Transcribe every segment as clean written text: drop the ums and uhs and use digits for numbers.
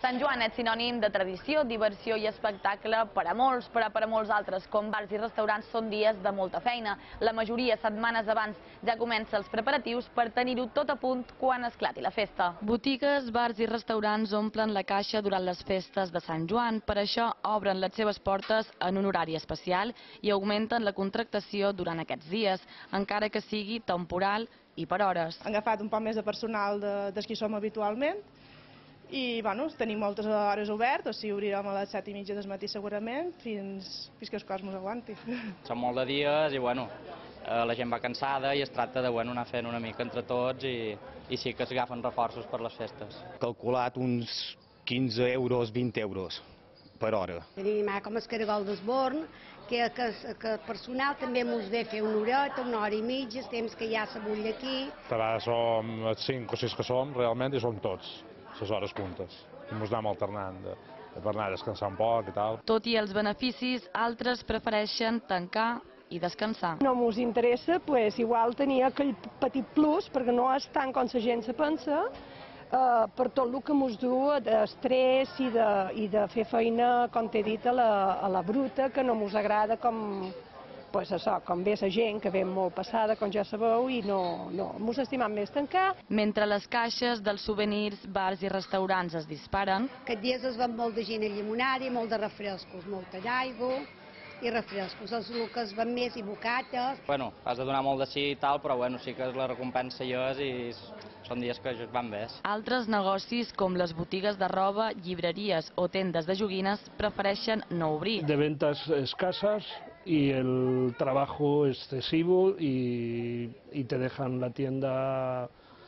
Sant Joan és sinònim de tradició, diversió i espectacle per a molts, però per a molts altres, com bars i restaurants, són dies de molta feina. La majoria, setmanes abans, ja comença els preparatius per tenir-ho tot a punt quan esclati la festa. Botigues, bars i restaurants omplen la caixa durant les festes de Sant Joan. Per això obren les seves portes en un horari especial i augmenten la contractació durant aquests dies, encara que sigui temporal i per hores. Han agafat un poc més de personal dels que som habitualment i tenim moltes hores obert, o sigui, obrirem a les 7:30 del matí segurament fins que el cos mos aguanti. Són molt de dies i la gent va cansada i es tracta de anar fent una mica entre tots i sí que es agafen reforços per les festes. Calculat uns 15 euros, 20 euros per hora. Tenim com el caragol d'Esborn, que el personal també ens ve fer una hora i mitja, el temps que ja s'abull aquí. Ara som 5 o 6 que som realment i som tots, les hores puntes. I ens anem alternant per anar a descansar un poc i tal. Tot i els beneficis, altres prefereixen tancar i descansar. No ens interessa, igual tenir aquell petit plus, perquè no és tant com la gent se pensa, per tot el que ens du d'estrès i de fer feina, com t'he dit, a la bruta, que no ens agrada com ve la gent, que ve molt passada, com ja sabeu, i no ens estimem més tancar. Mentre les caixes dels souvenirs, bars i restaurants es disparen, Aquests dies es ven molt de gent a llimonària, molt de refrescos, molta d'aigua i refrescos. Els que es ven més i bocates. Has de donar molt de sí i tal, però sí que la recompensa hi és i són dies que van bé. Altres negocis, com les botigues de roba, llibreries o tendes de joguines, prefereixen no obrir. De ventas escasas y el trabajo excesivo y te dejan la tienda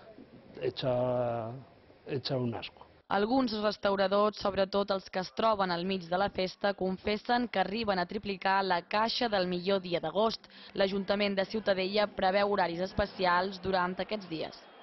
hecha un asco. Alguns restauradors, sobretot els que es troben al mig de la festa, confessen que arriben a triplicar la caixa del millor dia d'agost. L'Ajuntament de Ciutadella preveu horaris especials durant aquests dies.